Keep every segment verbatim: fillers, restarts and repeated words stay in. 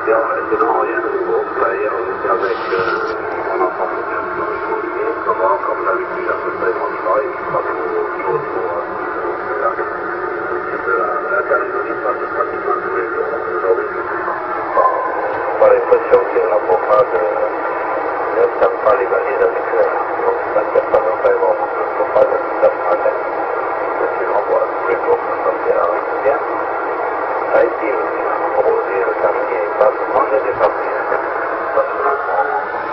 Bien, sinon, rien de nouveau. Là, hier, on était avec euh, mon enfant, comment, comme d'habitude, à peu près, mon travail, pas trop, trop, trop, là. La Calédonie passe pratiquement tous les jours. Aujourd'hui, je sais pas. J'ai pas l'impression qu'il y a pas de. Ne tape pas les balises habituelles. Donc, ça ne tient pas de faire bon. Je ne peux pas de tape ce matin. Sinon, voilà, tous les jours, ça me fait bien. Ça a été aussi. Rosé, le quartier, pas tout le monde est dépassé. Pas tout le monde.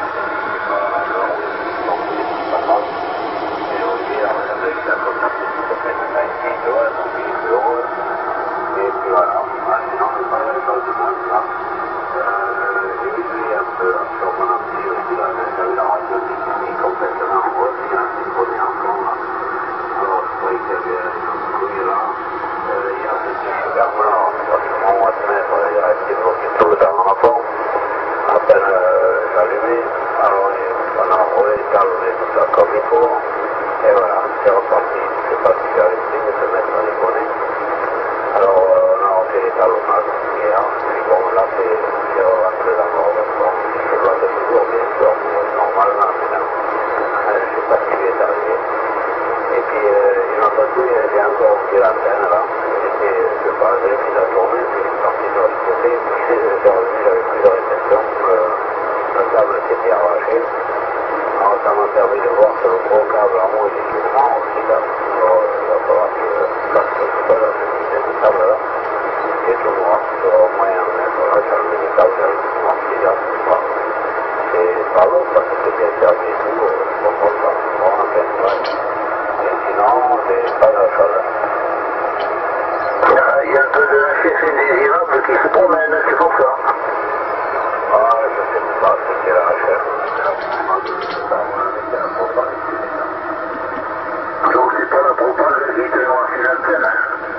Et on dit, avec la contacte, ça fait un ici, tu vois, donc il est heureux. Et puis voilà, sinon, c'est pas la chose du monde, là. J'ai vu un peu sur mon ampli aussi, là, j'avais la radio qui est complètement rose, il y a un petit bonnet encore, là. Alors, je croyais qu'il y avait une couille là. Hier, c'était super mort, pratiquement au mois de mai, il restait bloqué tout le temps dans la forme. À peine euh, j'allumais, alors on a enroulé, calmé tout ça comme il faut. Et voilà, c'est reparti. Je ne sais pas si j'ai arrêté de se mettre dans les bonnets. Alors euh, on a refait les talonnages hier. Puis bon, là c'est rentré dans l'ordre. Bon, je dois être toujours bien sûr, normalement, maintenant. Euh, je ne sais pas ce qui est arrivé. Et puis euh, une autre coup, il y avait encore une l'antenne là. J'étais, je sais pas, j'avais mis la journée, puis je suis parti de l'autre côté, puis j'ai revenu, j'avais plus de réception, euh, le câble s'était arraché. Alors ça m'a permis de voir que le gros câble en haut, il est quasiment aussi là. Alors il va falloir que je passe tout seul à ce petit de câble là. Et tout noir, sur au moins un mètre, là, j'ai enlevé le câble, j'avais tout noir, c'est là, c'est pas. C'est pas long parce que c'était interdit et tout, euh, je comprends pas. Bon, enfin, ouais. Et sinon, c'est pas la chaleur. Il y a un peu de chef indésirable qui se promène, c'est pour ça. Ah, je sais pas ce qu'est la chef. Donc c'est pas la propane qui te noie sur l'antenne.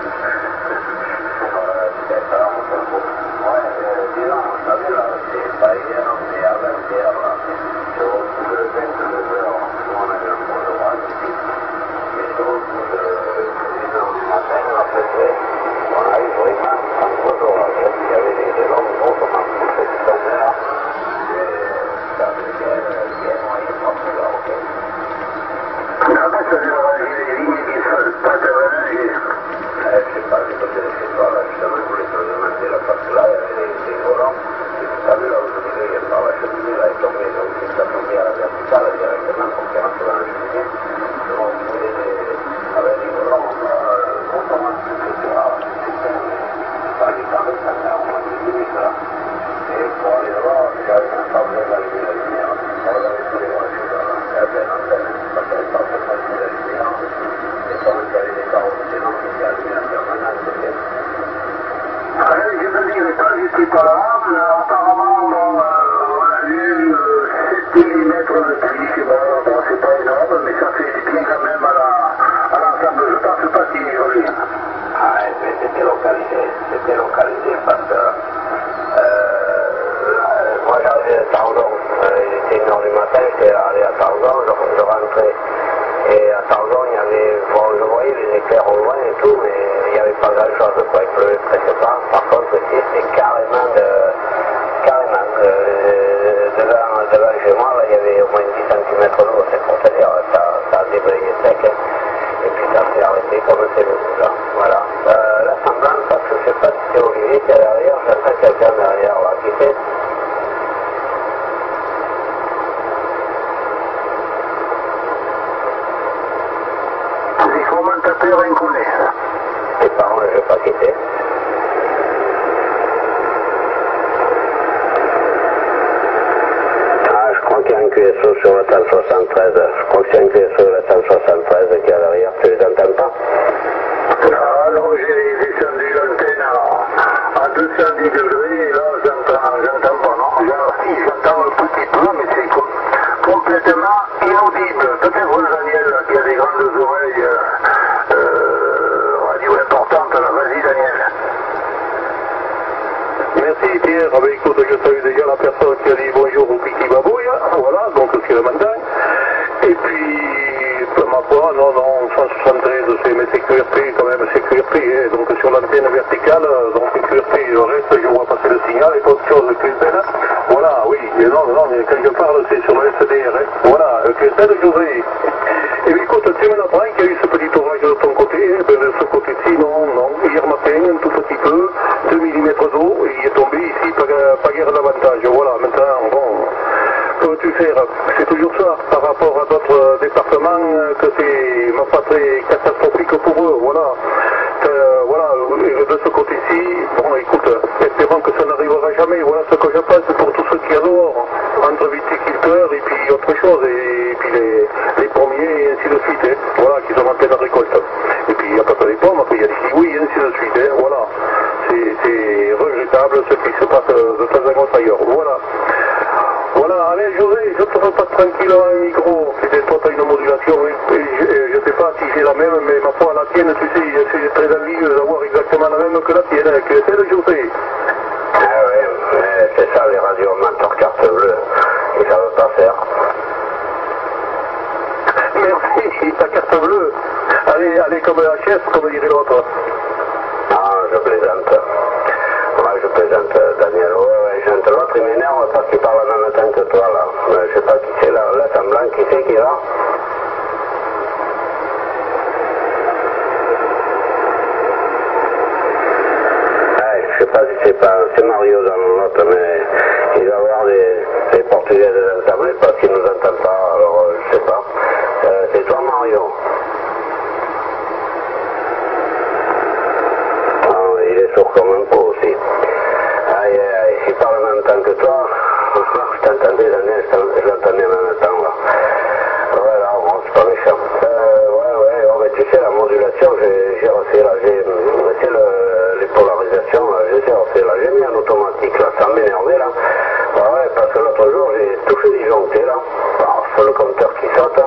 C'est ça, on peut beaucoup. Ouais, disons, vous savez là, c'est pas hier, mais avant-hier là, sur au bout de vingt-deux heures, nous on avait un peu de rage ici. Et sur au bout de une heure du matin, à peu près, on a eu vraiment un gros orage. Il y avait des, des longues grosses manches qui tombaient là. Et ça avait bien, bien moyen de passer là, ok. Après ça vient ranger les lignes qui se fassent pas déranger. Eh, je sais pas, j'ai posé les étoiles là, justement, je voulais te le demander là, parce que là, il y avait des, des volants. Et vous savez, là, vous oubliez, par la cheminée, là, il tombait, donc il s'est tombé à la verticale directement pour qu'il rentre dans la cheminée. Donc, vous voulez des, avec des volants, là, euh, automatiques, et cetera. Il fallait quand même ça faire au moins dix minutes, là. Et pour aller voir, j'avais même pas besoin d'allumer la lumière. On regardait tous les voitures, là. Il y avait un antenne, ça ne fallait pas besoin d'allumer la lumière. Et comme il y avait des carreaux, sinon, il y a allumé en permanence, c'était. Ouais, je ne dirais pas, j'étais pas là, mais apparemment, bon, euh, on a eu euh, sept millimètres de pluie, c'est bon, bon c'est pas énorme, mais ça fait du bien quand même à l'ensemble, je pense pas qu'il y ait rien. Ah, mais c'était localisé, c'était localisé parce que euh, euh, moi j'arrivais à Tarzan, euh, il était une heure du matin, j'étais allé à Tarzan, je, je rentrais. Et à Tarzan, il y avait, bon, je voyais les éclairs au loin et tout, mais il n'y avait pas grand chose, quoi, il pleuvait presque pas. Par contre, c'était carrément de, carrément, euh, devant, devant chez moi, là, il y avait au moins dix centimètres d'eau, c'est pour te dire, ça, ça a déblayé sec, hein. Et puis ça s'est arrêté comme c'est venu, là, voilà. Euh, la semblance, parce que je sais pas si c'est Olivier qui est derrière, j'entends quelqu'un derrière, là, qui fait. Les commentateurs inconnus. Et par contre, je ne vais pas quitter. Ah, je crois qu'il y a un Q S O sur le cent soixante-treize. Je crois que c'est un Q S O sur le cent soixante-treize qui est derrière. Tu les entends pas? Ah, non, j'ai descendu l'antenne à, à deux cent dix degrés, et là, j'entends, j'entends pas, non. Si, j'entends un petit peu, mais c'est com complètement inaudible. Peut-être Daniel, qui a des grandes oreilles euh, euh, radio importantes, là, vas-y Daniel. Merci Pierre, avec écoute, je salue déjà la personne qui a dit bonjour au petit babouille, voilà, donc c'est le matin. Et puis, pour ma part, clientèle. Voilà, oui, et non, non, mais quand je parle, c'est sur le S D R, hein. Voilà, clientèle, José. Et bien écoute, tu m'apprends qu'il y a eu ce petit orage de ton côté, hein. Ben, de ce côté-ci, non, non. Hier matin, un tout petit peu, deux millimètres d'eau, et il est tombé ici, pas, pas guère davantage. Voilà, maintenant, bon, que veux-tu faire? C'est toujours ça, par rapport à d'autres départements, que c'est, ma pas très catastrophique pour eux, voilà. Euh, voilà, et de ce côté-ci, bon, écoute, espérons que ça n'arrivera jamais. Voilà ce que je pense pour tous ceux qui adorent, entre viticulteurs et puis autre chose, et, et puis les, les pommiers et ainsi de suite, hein, voilà, qui sont en pleine récolte. Et puis il n'y a pas que les pommes, après il y a les kiwis et ainsi de suite, hein, voilà. C'est regrettable ce qui se passe de temps en temps ailleurs, voilà. Voilà, allez José, je te repasse tranquille à un micro, c'était toi tu as une modulation, et, et je ne sais pas si c'est la même, mais ma foi la tienne, tu sais, c'est très envie d'avoir exactement la même que la tienne, que c'est le José. Ah oui, c'est ça les radios amateurs carte bleue, ils ne savent pas faire. Merci, ta carte bleue. Allez, allez comme la H S, comme dirait l'autre. Ah, je plaisante. Ouais, je plaisante, Daniel. Ouais, ouais, je te l'autre, il m'énerve parce qu'il parle en même temps que toi, là. Je sais pas qui c'est là, là, semblant, qui c'est qui est là? Ouais, je sais pas si c'est pas, c'est Mario dans l'autre, mais il va avoir des, des Portugais de l'Assemblée parce qu'il nous entend pas, alors euh, je sais pas. Euh, c'est toi, Mario? Ah, il est sourd comme un pot aussi. Aïe, aïe, aïe, s'il parle en même temps que toi, je t'entendais, Daniel, je l'entendais en même temps, là. Voilà, bon, c'est pas méchant. Euh, ouais, ouais, oh, mais tu sais, la modulation, j'ai refait, là, j'ai, tu sais, le, les polarisations, j'ai refait, là, j'ai mis en automatique, là, ça m'énervait, là. Ouais, ouais, parce que l'autre jour, j'ai tout fait disjoncter, là, alors, sur le compteur qui saute,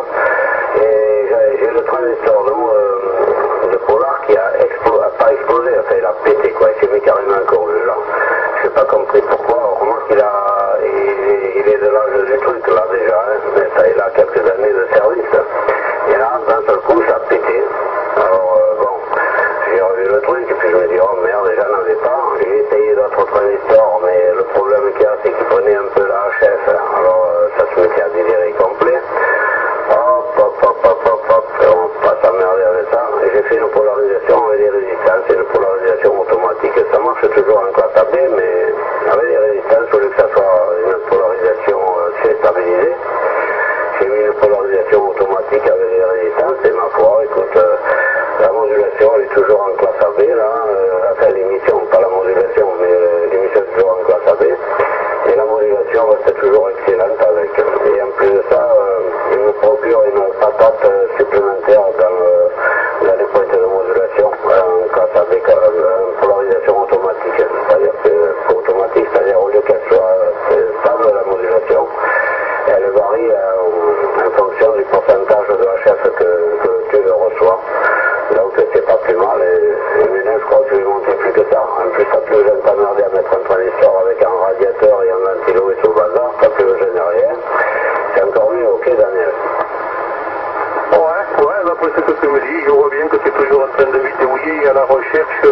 et j'ai le transistor de, euh, de Polar qui a, explo, a pas explosé, enfin, il a pété, quoi, il s'est mis carrément en corrige, là. Je n'ai pas compris pourquoi, remarque qu'il a, il, il est de l'âge du truc là déjà, hein, mais ça il a quelques années de service. Et là, d'un seul coup, ça a pété. Alors euh, bon, j'ai revu le truc et puis je me dis, oh merde, j'en avais pas. J'ai essayé d'autres transistors, mais le problème qu'il y a, c'est qu'il prenait un peu la H F, hein. Alors euh, ça se mettait à délirer complet. Hop, hop, hop, hop, hop, hop, on va s'emmerder avec ça. Et j'ai fait une polarisation avec des résistances et une polarisation automatique. Ça marche toujours en classe A B, mais avec des résistances, au lieu que ça soit une polarisation euh, stabilisée, j'ai mis une polarisation automatique avec des résistances et ma foi, écoute, euh, la modulation elle est toujours en classe A B, là, euh, enfin l'émission, pas la modulation, mais euh, l'émission est toujours en classe A B, et la modulation reste toujours excellente avec. Et en plus de ça, euh, il me procure une patate euh, supplémentaire dans, euh, dans les pointes de modulation, euh, en classe A B, euh, polarisation automatique, c'est-à-dire que automatique, c'est-à-dire au lieu qu'elle soit euh, stable la modulation, elle varie euh, en fonction du pourcentage de H F que, que tu reçois. Donc c'est pas plus mal, et, et maintenant je crois que je vais monter plus que ça. En plus t'as plus besoin de t'emmerder à mettre un transistor avec un radiateur et un ventilo et tout le bazar, t'as plus besoin de rien. C'est encore mieux, ok Daniel? Ouais, ouais, d'après ce que tu me dis, je vois bien que tu es toujours en train de vidéouiller à la recherche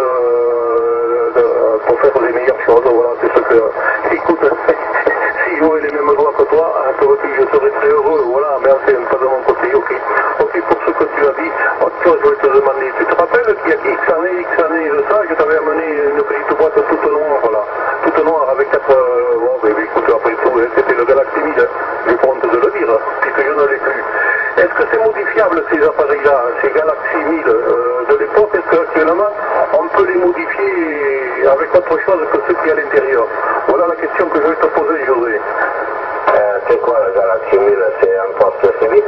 euh, de, pour faire les meilleures choses. Voilà, c'est ce que. Écoute, si j'aurais les mêmes droits que toi, que veux-tu, je serais très heureux. Voilà, mais enfin, pas de mon côté, ok. Ok, pour ce que tu as dit, autre chose, je vais te demander. Tu te rappelles qu'il y a X années, X années de ça, je t'avais amené une petite boîte toute noire, là. Toute noire avec quatre. Euh, bon, mais écoute, après tout, hein, c'était le Galaxy mille, hein. J'ai honte de le dire, puisque je ne l'ai plus. Est-ce que c'est modifiable ces appareils-là, ces Galaxy mille euh, de l'époque? Est-ce qu'actuellement on peut les modifier avec autre chose que ce qui est à l'intérieur? Voilà la question que je vais te poser, José. Euh, c'est quoi le Galaxy mille? C'est un poste civique?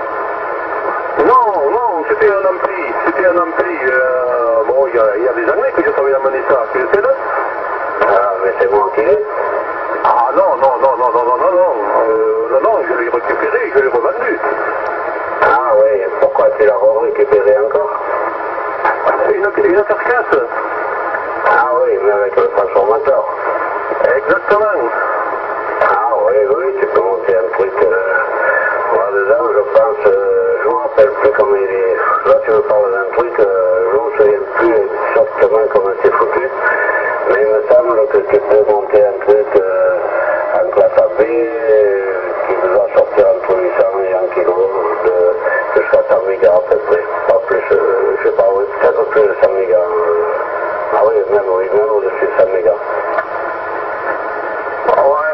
Non, non, c'était un ampli, c'était un ampli. Euh, bon, il y, y a des années que je t'avais amené ça, tu le sais là? Ah, mais c'est moi qui l'ai? Ah non, non, non, non, non, non, non, non, euh, non, non, je l'ai récupéré, je l'ai revendu. Ah oui, pourquoi tu l'as récupéré encore? Une, une carcasse. Ah oui, mais avec le transformateur. Exactement. Ah oui, oui, tu peux monter un truc. Euh, moi dedans, je pense, euh, je ne me rappelle plus comment il est. Là, tu me parles d'un truc, euh, je ne me souviens plus exactement comment c'est foutu. Mais il me semble que tu peux monter un truc. Euh,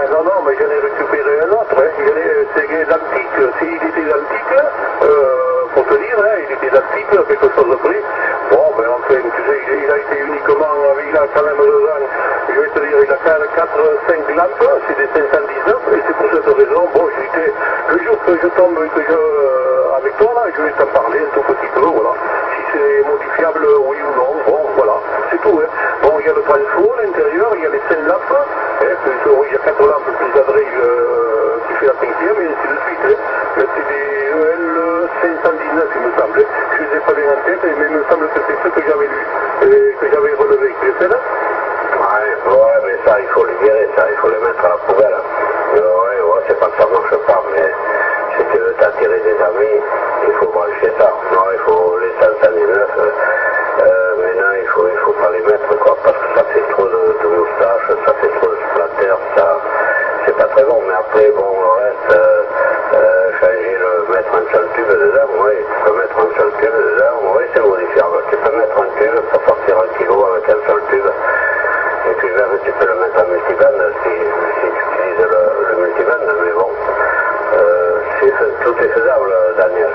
Ouais, non, non, mais j'en ai récupéré un autre. Hein. C'est l'antique. S'il était l'antique, euh, faut te dire, hein, il était l'antique, quelque chose de près. Bon, ben enfin, tu sais, il, il a été uniquement, il a quand même deux ans, je vais te dire, il a quand même quatre cinq lampes, c'est des cinq cent dix-neuf, et c'est pour cette raison, bon, j'étais, le jour que je tombe, que je, avec toi, là, je vais t'en parler un tout petit peu, voilà. Si c'est modifiable, oui ou non, bon, voilà, c'est tout, hein. Bon, il y a le transfo à l'intérieur, il y a les cinq lampes, hein, plus, il y a quatre lampes plus Adrey euh, qui fait la cinquième, et ainsi de suite, hein. C'est des E L cinq cent dix-neuf, il me semble, je ne les ai pas bien en tête, mais il me semble que c'est ce que j'avais lu, et que j'avais relevé, tu sais là. Ouais, ouais, mais ça, il faut le virer, ça, il faut le mettre à la poubelle. Ouais, ouais, c'est pas que ça marche pas, mais si tu veux t'attirer des amis, il faut brancher ça. Non, il faut les cinq cent dix-neuf, euh, euh, maintenant, il faut, il faut pas les mettre, quoi, parce que ça fait trop de, de moustaches, ça fait trop de splatter, ça, c'est pas très bon, mais après, bon, le reste, euh, euh, changer le, mettre un seul tube dedans, oui, tu peux mettre un seul tube dedans, oui, c'est modifiable. Tu peux mettre un tube pour sortir un kilo avec un seul tube. Et puis même tu peux le mettre en multiband si, si tu utilises le, le multiband, mais bon, euh, tout est faisable, Daniel.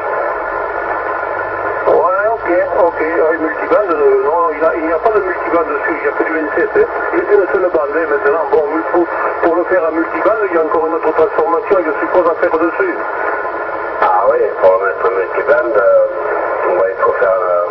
Ouais, ok, ok, ouais, multiband, euh, non, il n'y a, a pas de multiband dessus, il n'y a que du vingt-sept, hein. Il est une seule bande, hein, maintenant, bon, pour, pour le faire à multiband, il y a encore une autre transformation, je suppose, à faire dessus. Ah oui, pour le mettre en multiband, euh, ouais, il faut faire... Euh,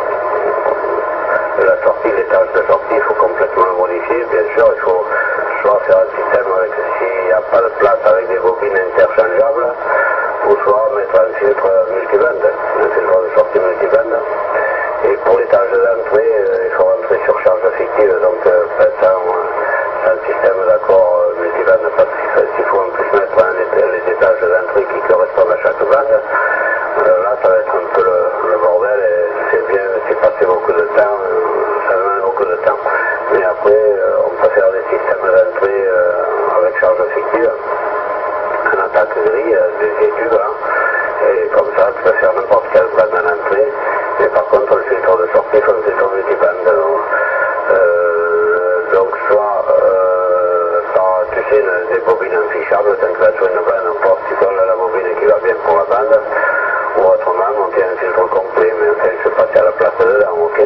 la sortie, l'étage de sortie, il faut complètement le modifier, bien sûr, il faut soit faire un système avec, s'il n'y a pas de place avec des bobines interchangeables, ou soit mettre un filtre multiband, un filtre de sortie multiband. Et pour l'étage d'entrée, euh, il faut rentrer sur charge fictive, donc euh, peut-être sans, sans système d'accord euh, multiband, parce qu'il faut en plus mettre un, les étages d'entrée qui correspondent à chaque bande. Euh, là, ça va être un peu le, le bordel, et c'est bien, c'est passé beaucoup de temps, euh, ça demande beaucoup de temps. Mais après, euh, on peut faire des systèmes d'entrée euh, avec charge fictive, en attaque grille, euh, des études, hein, et comme ça, tu peux faire n'importe quelle bande à l'entrée, mais par contre, le filtre de sortie, il faut un filtre multiband. Donc, euh, donc soit euh, par, tu sais, une, des bobines infichables, tant que là, sur une bande, n'importe, tu colles la bobine qui va bien pour la bande, ou autrement, on tient un filtre complet, mais enfin, je vais passer à la place dedans, ok?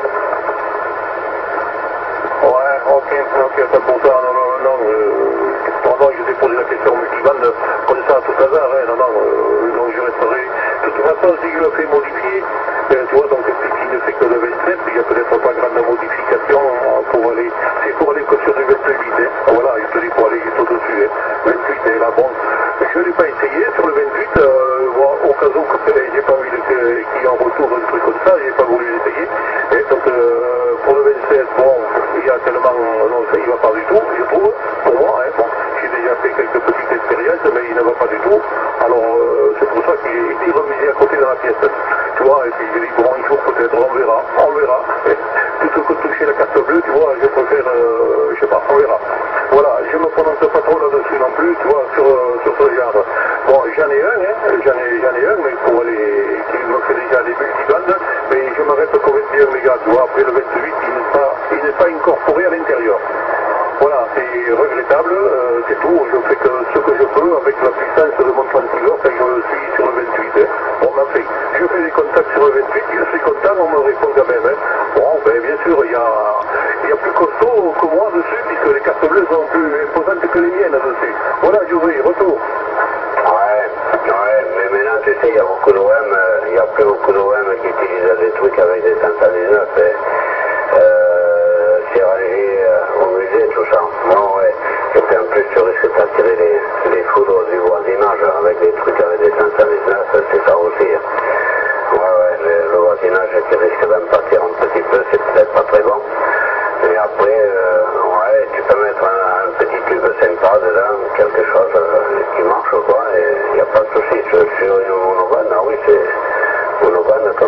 Ouais, ok, ok, c'est pour ça, non, non, non, euh, non, non, je t'ai posé la question multiband, comme ça, à tout hasard, hein, non, non, euh, donc je resterai, de toute façon, si je le fais modifier, ben, tu vois, donc, il ne fait que le vingt-sept, il n'y a peut-être pas grande modification pour aller, c'est pour aller que sur du vingt-huit, hein, voilà, je te dis pour aller juste au-dessus, hein, vingt-huit, et là, bon, je ne l'ai pas essayé, sur le vingt-huit, euh, bon, au cas où, j'ai pas envie qu'il y ait un retour d'un truc comme ça, j'ai pas voulu l'essayer, et donc, euh, pour le vingt-sept, bon, il y a tellement, non, ça y va pas du tout, je trouve, pour moi, hein, bon, j'ai déjà fait quelques petites expériences, mais il ne va pas du tout, alors euh, c'est pour ça qu'il est remisé à côté de la pièce, tu vois, et puis j'ai dit, bon, il faut peut-être, on verra, on verra, plutôt que de toucher la carte bleue, tu vois, je préfère, euh, je sais pas, on verra. Voilà, je me prononce pas trop là-dessus non plus, tu vois, sur, euh, sur ce genre. Bon, j'en ai un, hein, j'en ai, j'en ai un, mais pour aller, qui me fait déjà des multibandes, mais je m'arrête qu'au vingt et un mégas, tu vois, après le vingt-huit, il n'est pas, il n'est pas incorporé à l'intérieur. Voilà, c'est regrettable, euh, c'est tout, je fais que ce que je peux avec la puissance de mon transceiver quand je suis sur le vingt-huit. Hein. Bon, ben, fait, je fais des contacts sur le vingt-huit, je suis content, on me répond quand même. Hein. Bon, ben, bien sûr, il y a, il y a plus costaud que moi dessus, puisque les cartes bleues sont plus imposantes que les miennes dessus. Voilà, José, retour. Ouais, ouais, mais maintenant, tu sais, il y a beaucoup d'O M, il y a plus beaucoup d'O M qui utilisent des trucs avec des cinq cent dix-neuf. Et, euh, c'est rangé euh, au musée, tout ça. Bon, ouais. Et puis en plus, tu risques d'attirer les, les foudres du voisinage avec des trucs avec des cinq cent dix-neuf, c'est ça aussi. Ouais, ouais, le, le voisinage qui risque d'en partir un petit peu, c'est peut-être pas très bon. Et après, euh, ouais, tu peux mettre un, un petit tube sympa dedans, quelque chose euh, qui marche, quoi, et il n'y a pas de souci. Sur une monobande, ah oui, c'est monobande,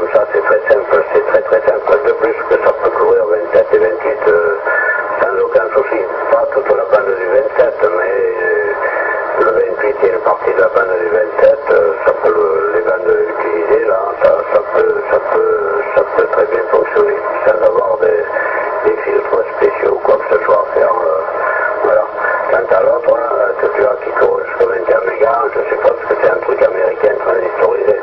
que tu as qui court jusqu'à vingt et un mégas, je sais pas ce que c'est un truc américain transistorisé.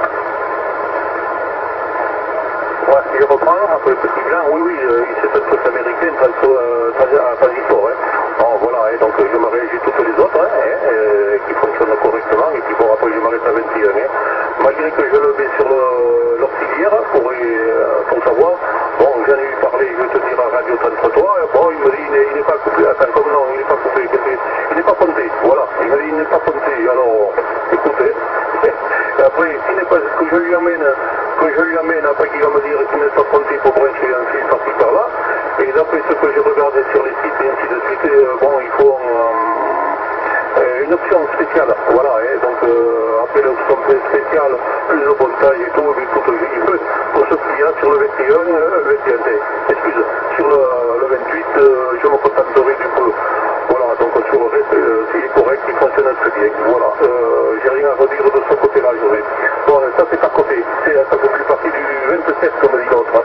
Ouais, si je reprends, après le petit blanc, oui, oui, euh, c'est un truc américain, transistor, hein. Bon, voilà, et donc je me réagis toutes les autres, hein, euh, qui fonctionnent correctement, et puis bon, après je m'arrête à vingt et un, hein. Malgré que je le mets sur l'auxiliaire, pour, euh, pour savoir, bon, j'en ai eu parlé, je vais te dire, à Radio trente-trois, bon, il me dit, il n'est pas coupé, attends, comme non, il n'est pas coupé, il n'est pas ponté, voilà, il m'a dit, il n'est pas ponté, alors, écoutez, et après, s'il n'est pas, que je lui amène, que je lui amène, après qu'il va me dire qu'il n'est pas ponté pour brancher un fil par-ci par-là, et d'après ce que j'ai regardé sur les sites et ainsi de suite, et, euh, bon, il faut euh, une option spéciale, voilà, et donc euh, après l'option spéciale, plus de voltage et tout, mais écoute, il peut, pour ce qu'il y a sur le vingt et un, euh, vingt et un, excuse, sur le, le vingt-huit, euh, je me contenterai du peu. Voilà, donc sur le reste, euh, s'il est correct, il fonctionne très bien. Voilà, euh, j'ai rien à redire de ce côté-là, José. Bon, ça c'est à côté, ça fait plus partie du vingt-sept, comme dit l'autre.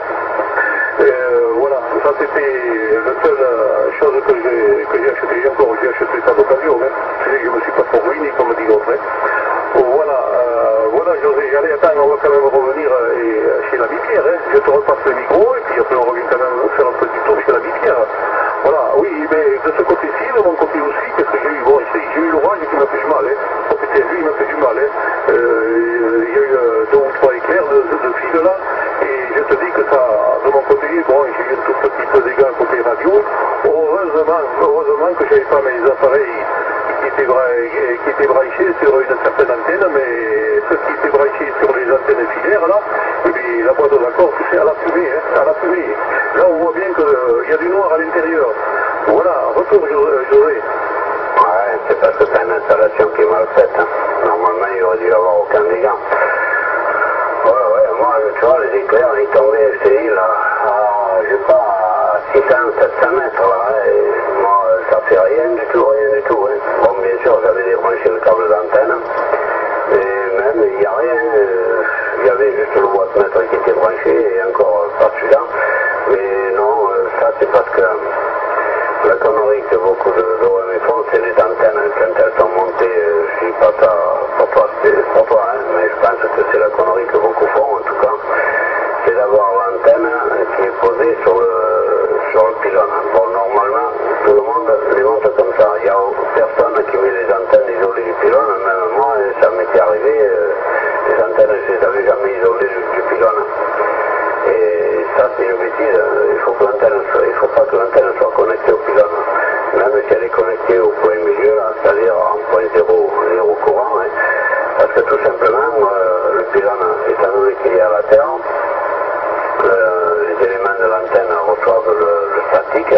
Euh, voilà, ça c'était la seule euh, chose que j'ai que j'ai acheté. J'ai encore j'ai acheté ça d'occasion, hein. Je me suis pas trop ruiné, comme dit l'autre. Hein. Voilà, euh, voilà, José, j'allais attendre, on va quand même revenir euh, et, euh, chez la Bipierre, hein. Je te repasse le micro et puis après on revient quand même faire un petit tour chez la Bipierre. Voilà, oui, mais de ce côté-ci, de mon côté aussi, qu'est-ce que j'ai eu? Bon, ici, j'ai eu l'orage qui m'a fait du mal, hein. Oh, putain, lui, il m'a fait du mal, hein. Euh, il y a eu euh, deux ou trois éclairs de, de, de fil là, et je te dis que ça, de mon côté, bon, j'ai eu un tout petit peu de dégâts côté radio. Heureusement, heureusement que j'avais pas mes appareils qui étaient, qui étaient branchés sur une certaine antenne, mais ceux qui étaient branchés sur les antennes filaires là, et puis la boîte d'accord, tu sais, à la fumée, hein, à la fumée. Là, on voit bien qu'il euh, y a du noir à l'intérieur. Voilà, retour, José. Ouais, c'est parce que c'est une installation qui est mal faite. Hein. Normalement, il aurait dû y avoir aucun dégât. Ouais, ouais, moi, tu vois, les éclairs, ils tombaient, je te dis, là, à, je sais pas, à six cents, sept cents mètres, là, et moi, ça fait rien du tout, rien du tout, hein. Bon, bien sûr, j'avais débranché le câble d'antenne, mais même, il n'y a rien, euh, il y avait juste le boîte-mètre qui était branché, et encore pas celui-là, mais non, euh, ça, c'est parce que la connerie que beaucoup de O M font, c'est les antennes, quand elles sont montées, euh, je dis pas ça pour toi, c'est pour toi, hein, mais je pense que c'est la connerie que beaucoup font, en tout cas, c'est d'avoir l'antenne qui est posée sur le, sur le pylône. Bon, normalement, tout le monde les monte comme ça, il n'y a personne qui met les antennes isolées du pylône, même moi, ça m'était arrivé, euh, les antennes, je les avais jamais isolées du, du pylône. Et ça, c'est une bêtise. Il faut que l'antenne soit, il faut pas que l'antenne soit connectée au pylône. Même si elle est connectée au point milieu, c'est-à-dire en point zéro, zéro courant, hein. Parce que tout simplement, euh, le pylône, étant donné qu'il est à la terre, euh, les éléments de l'antenne reçoivent le, le statique.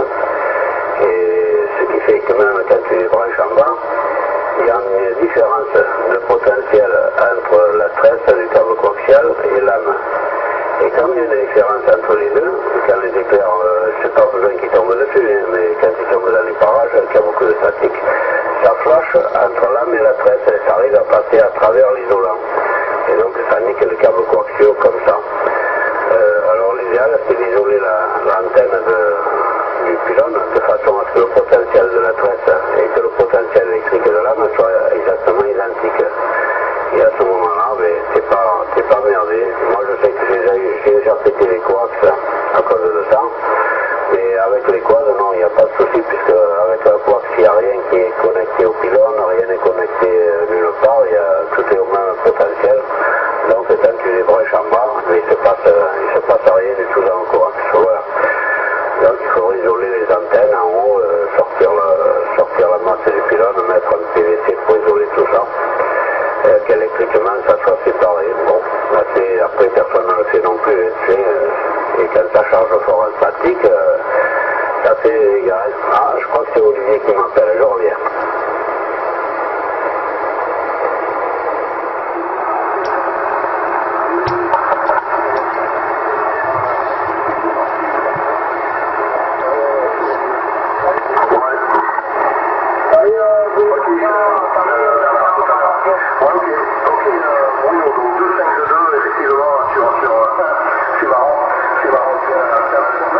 Et ce qui fait que même quand tu les branches en bas, il y a une différence de potentiel entre la tresse du câble coaxial et l'âme. Et comme il y a une différence entre les deux, quand les éclairs, euh, c'est pas besoin qu'ils tombent dessus, hein, mais quand ils tombent dans les parages, il y a beaucoup de statique, ça flash entre l'âme et la tresse, et ça arrive à passer à travers l'isolant. Et donc ça nique le câble coaxial comme ça. Euh, alors l'idéal, c'est d'isoler l'antenne la, du pylône de façon à ce que le potentiel de la tresse et que le potentiel électrique de l'âme soit exactement identique. Et à ce moment-là, ben, t'es pas, t'es pas merdé. Moi, je sais que j'ai déjà, j'ai déjà pété les coax à cause de ça. Mais avec les quads, non, il n'y a pas de souci, puisque avec la coax, il n'y a rien qui est connecté au pylône, rien n'est connecté nulle part, il y a, tout est au même potentiel. Donc, quand tu les branches en bas, il se passe, il se passe rien du tout dans le coax. Voilà. Donc, il faut isoler les antennes en haut, euh, sortir, le, sortir la masse du pylône, mettre un P V C pour isoler tout ça. Euh, qu'électriquement ça soit séparé. Bon, là, après personne ne le fait non plus, hein, tu sais, euh, et quand ça charge fort en statique, euh, ça fait égal. Ah, je crois que c'est Olivier qui m'appelle, je reviens.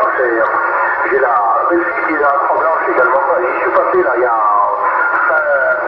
J'ai la belle-fille qui est à Tremblant également. Je suis passé là il y a fin,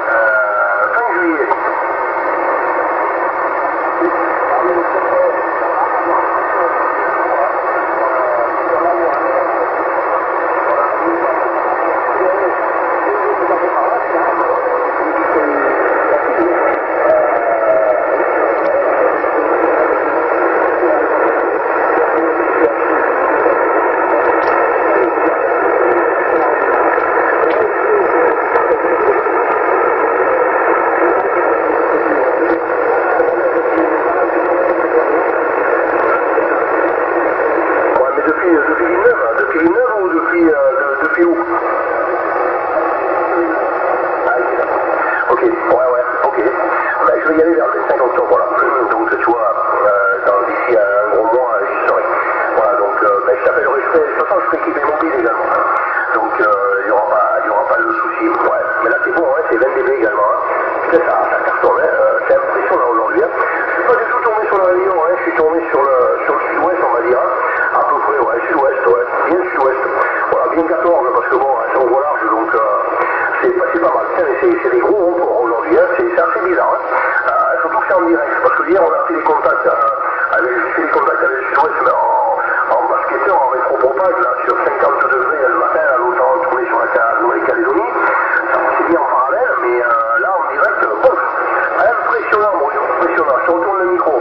Ok, ouais, ouais, ok. Ben, je vais y aller vers le vingt-cinq octobre, voilà. Donc, tu vois, euh, d'ici un gros mois, j'y serai. Voilà, donc, euh, ben, je t'appellerai, je ferai, de toute façon, je ferai équiper mobile également. Donc, il euh, n'y aura, aura pas de souci. Ouais, mais là, c'est bon, hein, c'est vingt dB également. Hein. Putain, ça, ça cartonne, hein. euh, c'est impressionnant aujourd'hui. Hein. Je suis pas du tout tombé sur la Réunion, hein. Je suis tombé sur le, sur le sud-ouest, on va dire. Hein. À peu près, ouais, sud-ouest, ouais, bien sud-ouest. Voilà, bien quatorze, parce que bon, c'est au gros large, donc euh, c'est pas, pas mal. C'est des gros reports aujourd'hui, hein. C'est assez bizarre. Hein. Euh, surtout que c'est en direct, parce que hier, on a fait des contacts, euh, avec, j'ai fait des contacts avec le sud-ouest, mais en, en basketteur, en rétropropage, là, sur cinquante degrés le matin, à l'autre, on tournait sur la Nouvelle-Calédonie. Ça c'est bien en parallèle, mais euh, là, en direct, bon, impressionnant, bon, impressionnant. Je retourne le micro.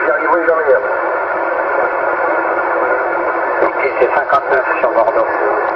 C'est cinquante-neuf sur Bordeaux.